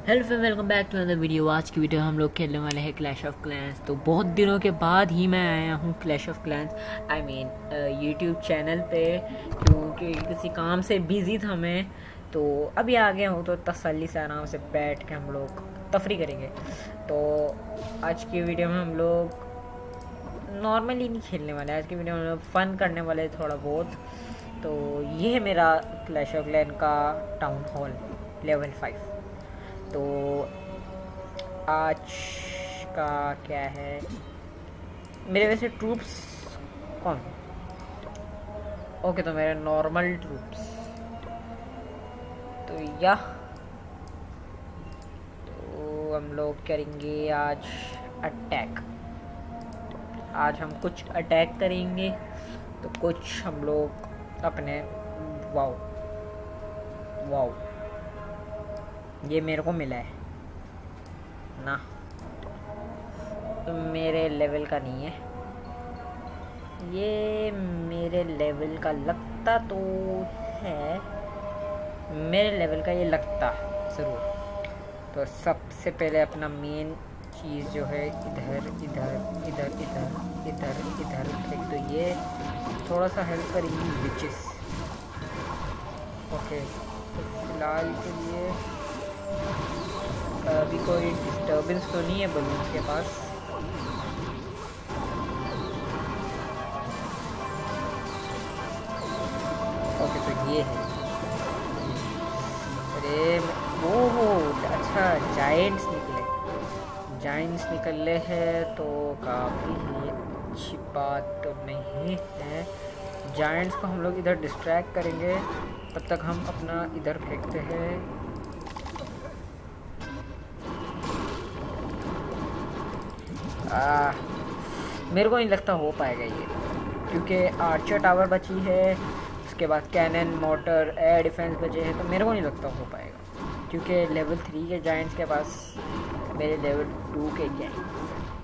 Hello friend, welcome back to another video. आज की video हम लोग खेलने वाले हैं क्लैश ऑफ क्लैंस। तो बहुत दिनों के बाद ही मैं आया हूँ Clash of Clans YouTube channel पे, क्योंकि किसी काम से बिज़ी था मैं। तो अभी आ गया हूँ तो तसल्ली से आराम से बैठ के हम लोग तफरी करेंगे। तो आज की वीडियो में हम लोग नॉर्मली नहीं खेलने वाले, आज की वीडियो में हम लोग फ़न करने वाले थोड़ा बहुत। तो ये है मेरा क्लैश ऑफ क्लैन का टाउन हॉल लेवल 5। तो आज का क्या है, मेरे वैसे ट्रूप्स कौन? ओके, तो मेरे नॉर्मल ट्रूप्स तो हम लोग करेंगे आज अटैक। आज हम कुछ अटैक करेंगे, तो कुछ हम लोग अपने वाओ वाओ ये मेरे को मिला है ना, तो मेरे लेवल का नहीं है ये, मेरे लेवल का लगता तो है, मेरे लेवल का ये लगता ज़रूर। तो सबसे पहले अपना मेन चीज़ जो है इधर इधर इधर इधर इधर इधर एक, तो ये थोड़ा सा हेल्प करेंगी विचेस। ओके, तो फिलहाल के लिए अभी कोई डिस्टर्बेंस तो नहीं है बलून्स के पास। ओके, तो ये है, अरे वो अच्छा जायंट्स निकले हैं, तो काफ़ी ही अच्छी बात तो नहीं है। जायंट्स को हम लोग इधर डिस्ट्रैक्ट करेंगे, तब तक हम अपना इधर फेंकते हैं। मेरे को नहीं लगता हो पाएगा ये, क्योंकि आर्चर टावर बची है, उसके बाद कैनन, मोटर, एयर डिफेंस बचे हैं, तो मेरे को नहीं लगता हो पाएगा, क्योंकि लेवल 3 के जायंट्स के पास मेरे लेवल 2 के giants.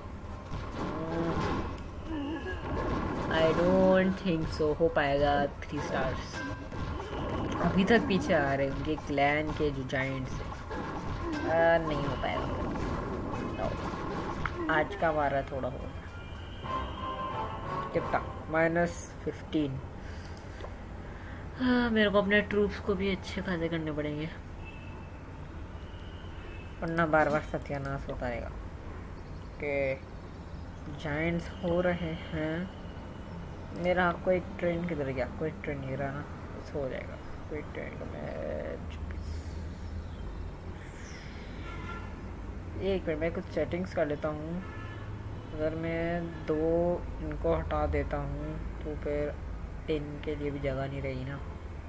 I don't think so हो पाएगा 3 स्टार्स। अभी तक पीछे आ रहे उनके क्लैन के जो जायंट्स हैं, नहीं हो पाएगा। आज का हमारा थोड़ा होगा कितना -15। मेरे को अपने ट्रूप्स को भी अच्छे खासे करने पड़ेंगे, वरना बार बार सत्यानाश होता रहेगा कि जायंट्स हो रहे हैं। मेरा कोई ट्रेन किधर गया? कोई ट्रेन नहीं रहा ना, तो हो जाएगा। कोई ट्रेन का मैं एक मिनट मैं कुछ सेटिंग्स कर लेता हूँ। अगर मैं 2 इनको हटा देता हूँ तो फिर इनके लिए भी जगह नहीं रही ना।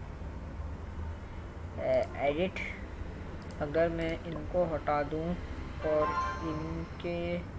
एडिट, अगर मैं इनको हटा दूँ और इनके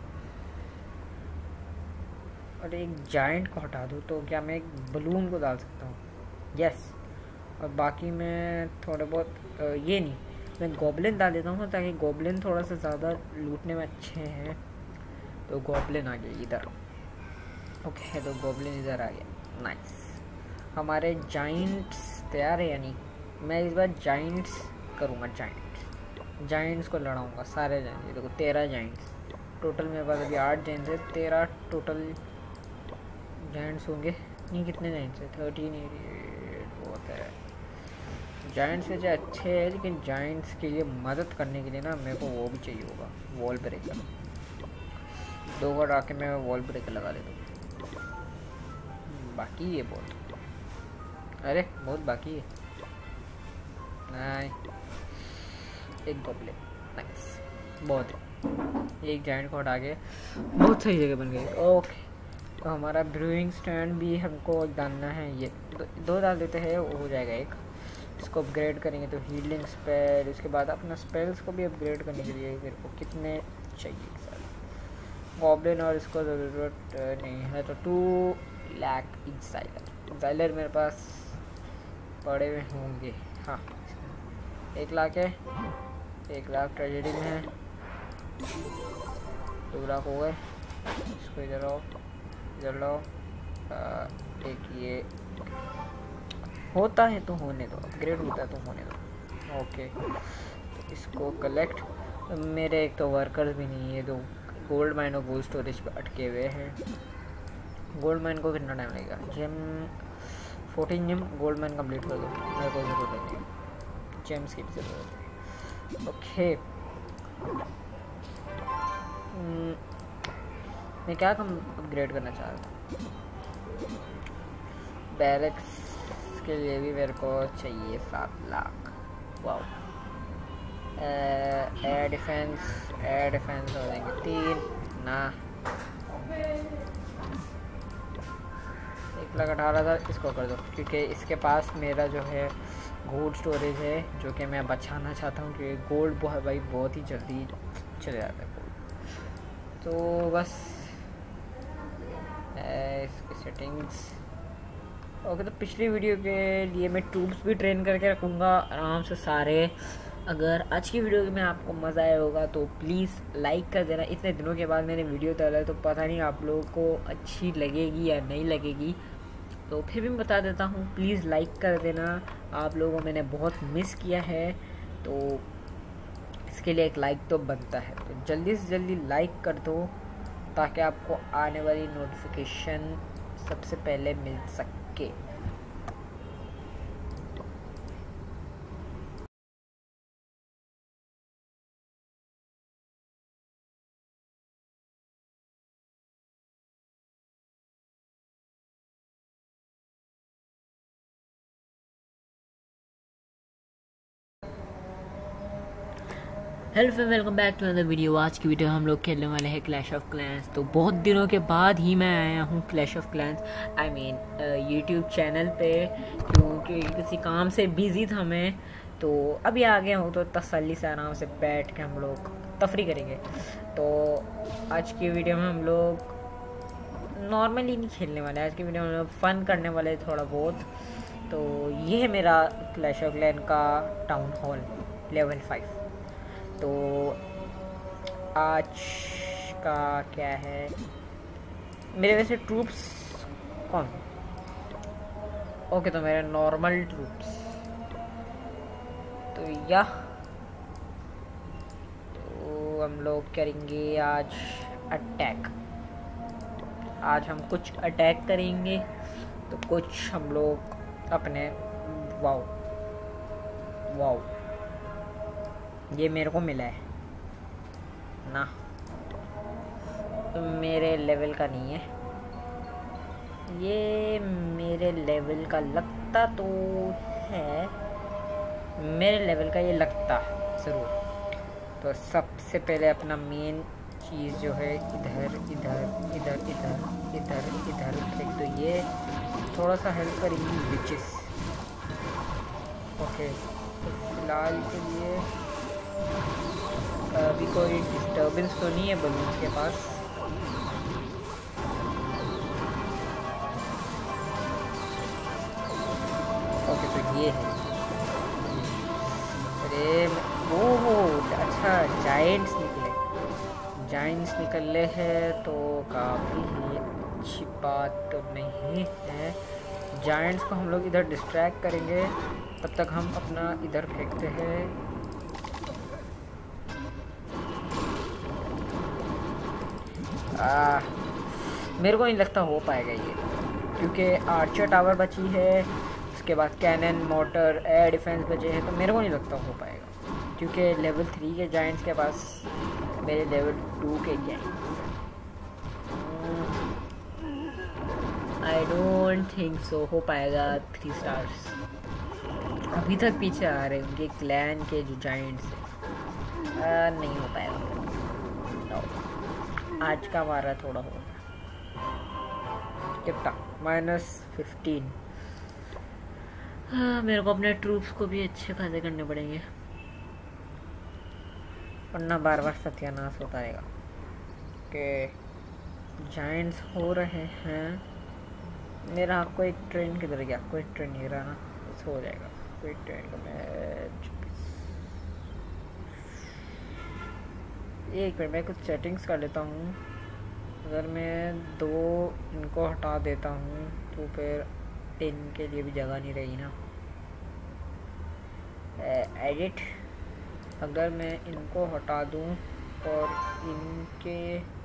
और एक जायंट को हटा दूँ, तो क्या मैं एक बलून को डाल सकता हूँ? यस। और बाकी मैं थोड़े बहुत ये नहीं, मैं गॉब्लिन डाल देता हूँ, ताकि गॉब्लिन थोड़ा सा ज़्यादा लूटने में अच्छे हैं। तो गॉब्लिन आ गया इधर। ओके, तो गॉब्लिन इधर आ गया, नाइस। हमारे जायंट्स तैयार है, यानी मैं इस बार जायंट्स करूँगा। जायंट्स को लड़ाऊँगा, सारे जायंट्स। देखो 13 जायंट्स टोटल, मेरे पास अभी 8 जायंट्स है, 13 टोटल जायंट्स होंगे। नहीं, कितने जायंट्स है? 13 बहुत है। जायंट्स वैसे अच्छे हैं, लेकिन जायंट्स के लिए मदद करने के लिए ना मेरे को वो भी चाहिए होगा, वॉल ब्रेकर। 2 बार आके मैं वॉल ब्रेकर लगा देता हूँ। बाकी ये बहुत बाकी है। नहीं, एक गॉब्लिन, नाइस, बहुत है। एक जायंट को हटा के बहुत सही जगह बन गई। ओके, तो हमारा ब्रूइंग स्टैंड भी हमको डालना है। ये 2 डाल देते हैं, वो हो जाएगा एक। इसको अपग्रेड करेंगे तो हीलिंग स्पेल, उसके बाद अपना स्पेल्स को भी अपग्रेड करने के लिए मेरे को कितने चाहिए सर? गॉब्लिन और इसको ज़रूरत नहीं है, तो 2 लाख इंसाइलर मेरे पास पड़े हुए होंगे। हाँ, 1 लाख है, 1 लाख ट्रेजेडी में है, 2 लाख हो गए। इसको इधर लाओ, एक ये होता है तो होने दो, अपग्रेड होता है तो होने दो। ओके, तो इसको कलेक्ट मेरे एक तो वर्कर्स भी नहीं है, तो गोल्ड माइन और गोल्ड स्टोरेज पे अटके हुए हैं। गोल्ड माइन को कितना टाइम लगेगा? Gem 14 gem gold mine complete कर दो, मेरे को ज़रूरत नहीं है, जेम्स की भी ज़रूरत है। ओके मैं क्या कम अपग्रेड करना चाह रहा हूँ? बैरक्स के लिए भी मेरे को चाहिए 7 लाख। वाओ। एयर डिफेंस हो जाएंगे 3 ना, 1,18,000 इसको कर दो, क्योंकि इसके पास मेरा जो है गोल्ड स्टोरेज है जो कि मैं बचाना चाहता हूँ, क्योंकि गोल्ड भाई बहुत ही जल्दी चले जाता है गोल्ड। तो बस इसकी सेटिंग्स ओके। तो पिछली वीडियो के लिए मैं टूल्स भी ट्रेन करके रखूँगा आराम से सारे। अगर आज की वीडियो में आपको मज़ा आया होगा तो प्लीज़ लाइक कर देना। इतने दिनों के बाद मैंने वीडियो डाला है तो पता नहीं आप लोगों को अच्छी लगेगी या नहीं लगेगी, तो फिर भी बता देता हूँ, प्लीज़ लाइक कर देना। आप लोगों को मैंने बहुत मिस किया है, तो इसके लिए एक लाइक तो बनता है, तो जल्दी से जल्दी लाइक कर दो ताकि आपको आने वाली नोटिफिकेशन सबसे पहले मिल सके। Hello friend, welcome back to another video. आज की वीडियो हम लोग खेलने वाले हैं क्लैश ऑफ क्लैंस। तो बहुत दिनों के बाद ही मैं आया हूँ Clash of Clans, I mean YouTube channel पे, क्योंकि किसी काम से बिज़ी था मैं। तो अभी आ गया हूँ तो तसल्ली से आराम से बैठ के हम लोग तफरी करेंगे। तो आज की वीडियो में हम लोग नॉर्मली नहीं खेलने वाले, आज की वीडियो में हम लोग फ़न करने वाले थोड़ा बहुत। तो ये है मेरा क्लैश ऑफ क्लैंस का टाउन हॉल लेवल 5। तो आज का क्या है, मेरे वैसे ट्रूप्स कौन? ओके, तो मेरे नॉर्मल ट्रूप्स तो तो हम लोग करेंगे आज अटैक। आज हम कुछ अटैक करेंगे, तो कुछ हम लोग अपने वाओ वाओ ये मेरे को मिला है ना, मेरे लेवल का नहीं है ये, मेरे लेवल का लगता तो है, मेरे लेवल का ये लगता ज़रूर। तो सबसे पहले अपना मेन चीज़ जो है इधर इधर इधर इधर इधर इधर फेंक दो। ये थोड़ा सा हेल्प करेंगी विचेस। ओके, तो फिलहाल के लिए अभी कोई डिस्टर्बेंस तो नहीं है बलून्स के पास। ओके, तो ये है, अरे वो अच्छा जायंट्स निकले हैं तो काफ़ी ही अच्छी बात तो नहीं है। जायंट्स को हम लोग इधर डिस्ट्रैक्ट करेंगे, तब तक हम अपना इधर फेंकते हैं। मेरे को नहीं लगता हो पाएगा ये, क्योंकि आर्चर टावर बची है, उसके बाद कैनन मोटर एयर डिफेंस बचे हैं, तो मेरे को नहीं लगता हो पाएगा, क्योंकि लेवल 3 के जायंट्स के पास मेरे लेवल 2 के giants. I don't think so हो पाएगा 3 स्टार्स। अभी तक पीछे आ रहे उनके क्लैन के जो जायंट्स हैं, नहीं हो पाएगा। आज का हमारा थोड़ा होगा कितना -15। हाँ, मेरे को अपने ट्रूप्स को भी अच्छे खासे करने पड़ेंगे, वरना बार बार सत्यानाश होता रहेगा कि जायंट्स हो रहे हैं। मेरा कोई ट्रेन किधर गया? कोई ट्रेन नहीं रहा ना, हो जाएगा कोई ट्रेन का। एक मिनट मैं कुछ सेटिंग्स कर लेता हूँ। अगर मैं 2 इनको हटा देता हूँ तो फिर 3 के लिए भी जगह नहीं रही ना। एडिट, अगर मैं इनको हटा दूं और इनके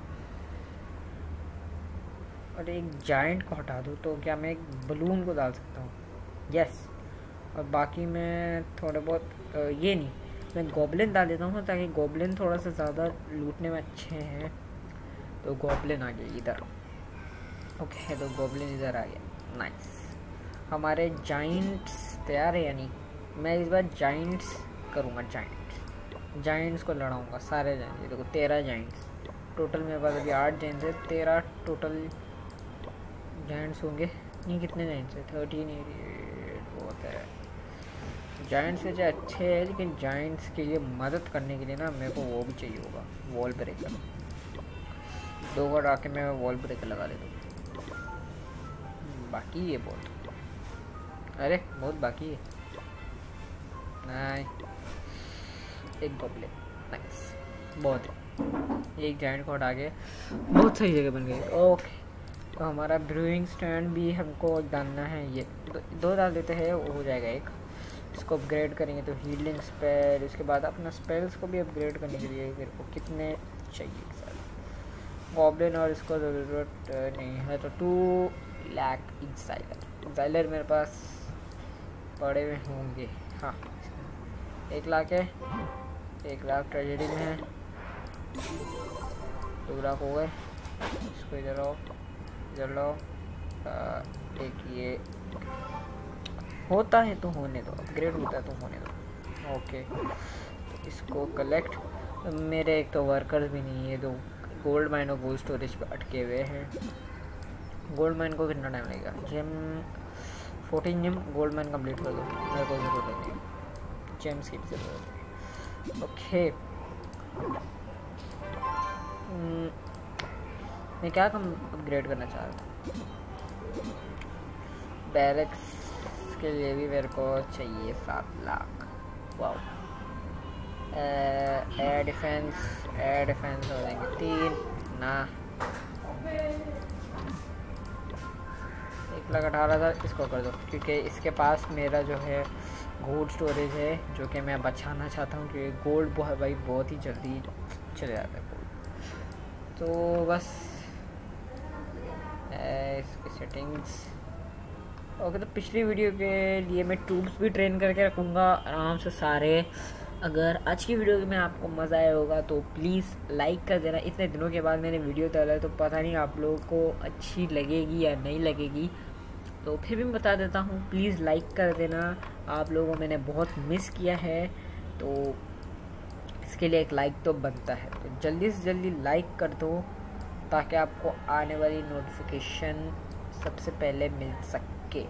और एक जाइंट को हटा दूं तो क्या मैं एक बलून को डाल सकता हूँ? यस। और बाकी मैं थोड़े बहुत ये नहीं, मैं गॉब्लिन डाल देता हूँ ताकि गॉब्लिन थोड़ा सा ज़्यादा लूटने में अच्छे हैं। तो गॉब्लिन आ गया इधर। ओके, तो गॉब्लिन इधर आ गया। नाइस। हमारे जाइंट्स तैयार है, यानी मैं इस बार जाइंट्स करूँगा। जाइंट्स को लड़ाऊँगा, सारे जाइंट्स। ये देखो 13 जाइंट्स टोटल मेरे पास अभी 8 जाइंट्स है, 13 टोटल जाइंट्स होंगे। नहीं, कितने जाइंट्स है? 13, 88 बहुत है। जाइंट्स वैसे अच्छे हैं, लेकिन जाइंट्स के लिए मदद करने के लिए ना मेरे को वो भी चाहिए होगा, वॉल ब्रेकर। 2 को डाल के मैं वॉल ब्रेकर लगा देता हूँ। बाकी ये बहुत, अरे बहुत बाकी है। नहीं, एक गॉब्लिन। नाइस, बहुत है। एक जाइंट को हटा के बहुत सही जगह बन गई। ओके, तो हमारा ब्रूइंग स्टैंड भी हमको डालना है। ये 2 डाल देते हैं, वो हो जाएगा एक। इसको अपग्रेड करेंगे तो हीलिंग स्पेल। इसके बाद अपना स्पेल्स को भी अपग्रेड करने के लिए मेरे को कितने चाहिए सर? गॉब्लिन और इसको ज़रूरत नहीं है, तो 2 लाख एक्साइलर मेरे पास पड़े हुए होंगे। हाँ, 1 लाख है, 1 लाख ट्रेजेडी में है, 2 लाख हो गए। इसको इधर आओ, इधर लाओ। एक ये होता है तो होने दो, अपग्रेड होता है तो होने दो। ओके, तो इसको कलेक्ट। मेरे एक तो वर्कर्स भी नहीं है, तो गोल्ड माइन और गोल्ड स्टोरेज पे अटके हुए हैं। गोल्ड माइन को कितना टाइम लगेगा? Gem 14 gem gold mine complete कर दो, मेरे को ज़रूरत नहीं है, जेम्स की भी ज़रूरत है। ओके, मैं क्या कम अपग्रेड करना चाह रहा हूँ? बैरक्स के लिए भी मेरे को चाहिए 7 लाख। वाओ। एयर डिफेंस हो जाएंगे 3 ना, 1,18,000 इसको कर दो, क्योंकि इसके पास मेरा जो है गोल्ड स्टोरेज है, जो कि मैं बचाना चाहता हूँ, क्योंकि गोल्ड भाई बहुत ही जल्दी चले जाता है गोल्ड। तो बस इसकी सेटिंग्स। ओके, तो पिछली वीडियो के लिए मैं टूल्स भी ट्रेन करके रखूँगा आराम से सारे। अगर आज की वीडियो में आपको मज़ा आया होगा तो प्लीज़ लाइक कर देना। इतने दिनों के बाद मैंने वीडियो डाला है, तो पता नहीं आप लोगों को अच्छी लगेगी या नहीं लगेगी, तो फिर भी बता देता हूँ, प्लीज़ लाइक कर देना। आप लोगों को मैंने बहुत मिस किया है, तो इसके लिए एक लाइक तो बनता है। तो जल्दी से जल्दी लाइक कर दो, ताकि आपको आने वाली नोटिफिकेशन सबसे पहले मिल सके।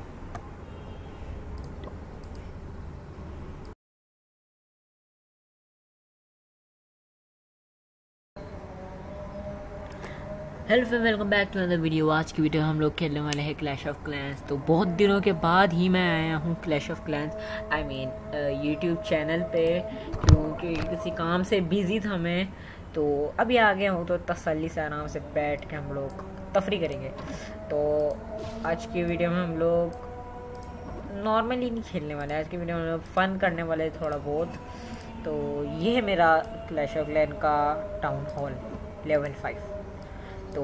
Hello friend, welcome back to another video. आज की वीडियो हम लोग खेलने वाले हैं क्लैश ऑफ क्लैंस। तो बहुत दिनों के बाद ही मैं आया हूँ Clash of Clans, I mean YouTube channel पे, क्योंकि किसी काम से बिज़ी था मैं। तो अभी आ गया हूँ, तो तसल्ली से आराम से बैठ के हम लोग तफरी करेंगे। तो आज की वीडियो में हम लोग नॉर्मली नहीं खेलने वाले, आज की वीडियो में हम लोग फ़न करने वाले थोड़ा बहुत। तो ये है मेरा क्लैश ऑफ क्लैंस का टाउन हॉल लेवल 5। तो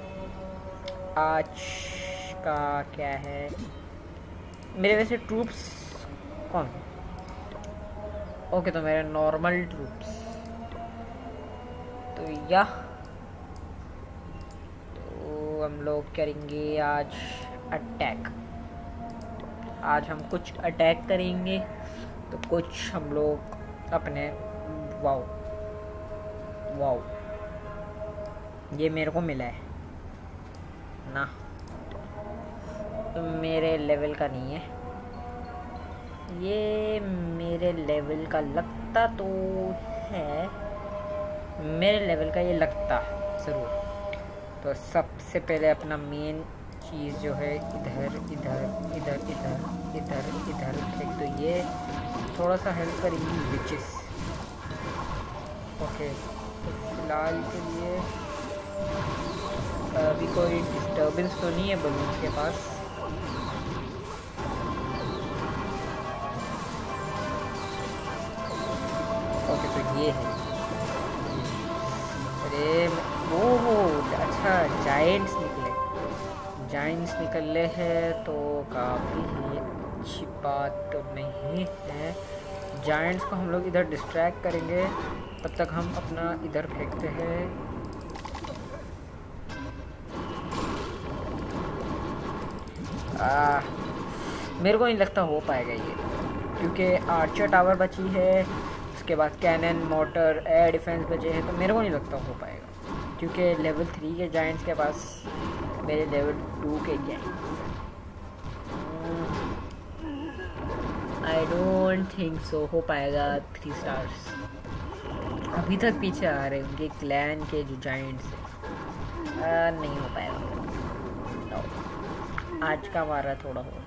आज का क्या है, मेरे वैसे ट्रूप्स कौन? ओके, तो मेरे नॉर्मल ट्रूप्स। तो तो हम लोग करेंगे आज अटैक। आज हम कुछ अटैक करेंगे, तो कुछ हम लोग अपने वाओ वाओ, ये मेरे को मिला है ना, मेरे लेवल का नहीं है ये, मेरे लेवल का लगता तो है, मेरे लेवल का ये लगता ज़रूर। तो सबसे पहले अपना मेन चीज़ जो है इधर इधर इधर इधर इधर इधर, एक तो ये थोड़ा सा हेल्प करेंगी विचेस। ओके, तो फिलहाल के लिए अभी कोई डिस्टर्बेंस तो नहीं है बलून्स के पास। ओके तो ये है। अरे वो अच्छा जायंट्स निकले हैं तो काफ़ी ही अच्छी बात तो नहीं है। जायंट्स को हम लोग इधर डिस्ट्रैक्ट करेंगे, तब तक हम अपना इधर फेंकते हैं। मेरे को नहीं लगता हो पाएगा ये, क्योंकि आर्चर टावर बची है, उसके बाद कैनन, मोटर, एयर डिफेंस बचे हैं, तो मेरे को नहीं लगता हो पाएगा, क्योंकि लेवल 3 के जायंट्स के पास मेरे लेवल 2 के giants. I don't think so हो पाएगा 3 स्टार्स। अभी तक पीछे आ रहे उनके क्लैन के जो जायंट्स हैं। नहीं हो पाएगा। no. आज का मारा थोड़ा हो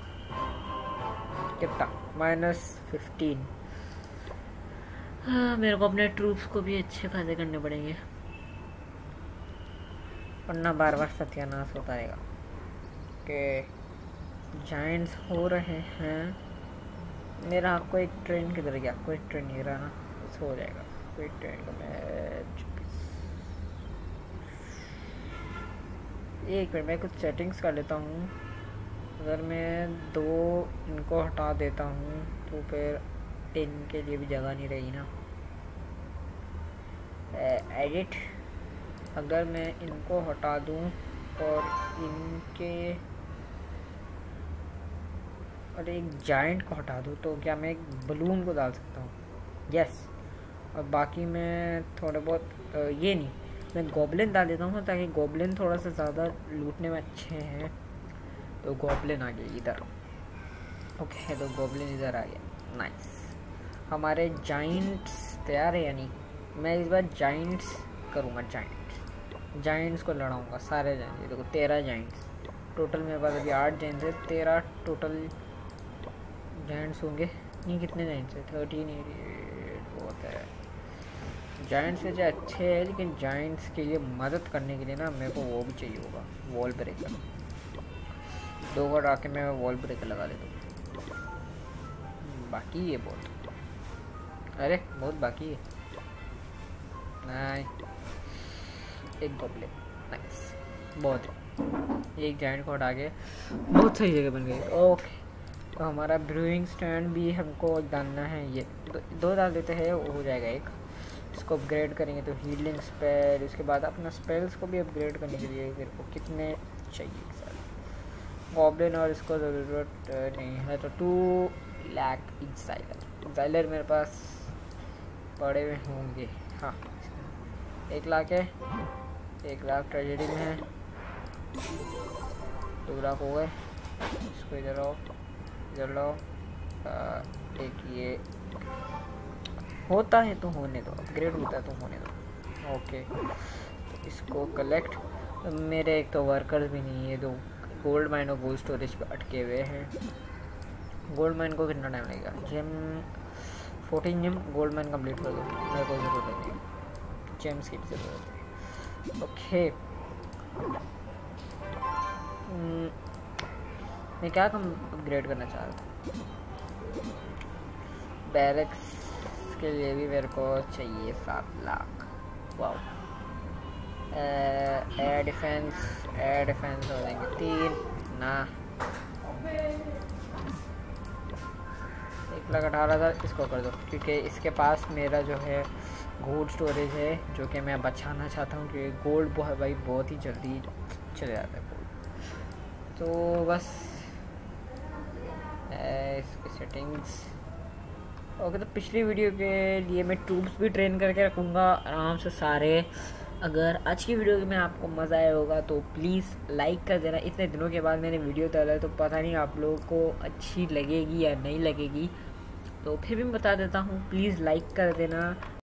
कितना -15। मेरे को अपने ट्रूप्स को भी अच्छे खासे करने पड़ेंगे, वरना बार बार सत्यानाश होता रहेगा कि जायंट्स हो रहे हैं। मेरा आपको एक ट्रेन किधर गया? कोई ट्रेन नहीं रहा ना, हो जाएगा कोई ट्रेन को। मैं एक मिनट, मैं कुछ सेटिंग्स कर लेता हूँ। अगर मैं 2 इनको हटा देता हूँ तो फिर 10 के लिए भी जगह नहीं रही ना। एडिट, अगर मैं इनको हटा दूँ और इनके और एक जायंट को हटा दूँ तो क्या मैं एक बलून को डाल सकता हूँ? यस। और बाकी मैं थोड़े बहुत ये नहीं, मैं गॉबलिन डाल देता हूँ ताकि गॉबलिन थोड़ा सा ज़्यादा लूटने में अच्छे हैं। तो गॉबलिन आ गया इधर। ओके तो गॉबलिन इधर आ गया। नाइस। हमारे जायंट्स तैयार है, यानी मैं इस बार जायंट्स करूँगा। जायंट्स को लड़ाऊँगा, सारे जायंट्स। देखो 13 जायंट्स टोटल मेरे पास अभी 8 जायंट्स है, 13 टोटल जायंट्स होंगे। नहीं कितने जायंट्स है? 13 बहुत है। जायंट्स वैसे अच्छे हैं, लेकिन जायंट्स के लिए मदद करने के लिए ना मेरे को वो भी चाहिए होगा, वॉल ब्रेकर। 2 बार आके मैं वॉल ब्रेकर लगा देता हूँ। बाकी ये बहुत बाकी है। नहीं, एक गॉबलिन। नाइस, बहुत है। एक जायंट को हटा के बहुत सही जगह बन गई। ओके तो हमारा ब्रूइंग स्टैंड भी हमको डालना है। ये 2 डाल देते हैं, हो जाएगा एक। इसको अपग्रेड करेंगे तो हीलिंग स्पेल, उसके बाद अपना स्पेल्स को भी अपग्रेड करने के लिए मेरे को कितने चाहिए सर? गॉबलिन और इसको ज़रूरत नहीं है, तो 2 लाख इंसाइलर मेरे पास पड़े हुए होंगे। हाँ 1 लाख है, 1 लाख ट्रेजेडी में है, 2 लाख हो गए। इसको इधर आओ, इधर लाओ। एक ये होता है तो होने दो, अपग्रेड होता है तो होने दो। ओके तो इसको कलेक्ट। मेरे एक तो वर्कर्स भी नहीं है, 2 गोल्ड माइन और गोल्ड स्टोरेज पे अटके हुए हैं। गोल्ड माइन को कितना टाइम लगेगा? Gem 14 gem gold mine complete कर दो, मेरे को ज़रूरत नहीं है, जेम्स की भी ज़रूरत है। ओके मैं क्या अपग्रेड करना चाह रहा था? बैरक्स के लिए भी मेरे को चाहिए 7 लाख। वाओ। एयर डिफेंस हो जाएंगे 3 ना। 1,18,000 इसको कर दो, क्योंकि इसके पास मेरा जो है गोल्ड स्टोरेज है, जो कि मैं बचाना चाहता हूँ, क्योंकि गोल्ड बहुत ही जल्दी चले जाता है गोल्ड। तो बस इसकी सेटिंग्स। ओके तो पिछली वीडियो के लिए मैं ट्रूप्स भी ट्रेन करके रखूँगा आराम से सारे। अगर आज की वीडियो में आपको मज़ा आया होगा तो प्लीज़ लाइक कर देना। इतने दिनों के बाद मैंने वीडियो डाला है तो पता नहीं आप लोगों को अच्छी लगेगी या नहीं लगेगी, तो फिर भी मैं बता देता हूँ, प्लीज़ लाइक कर देना।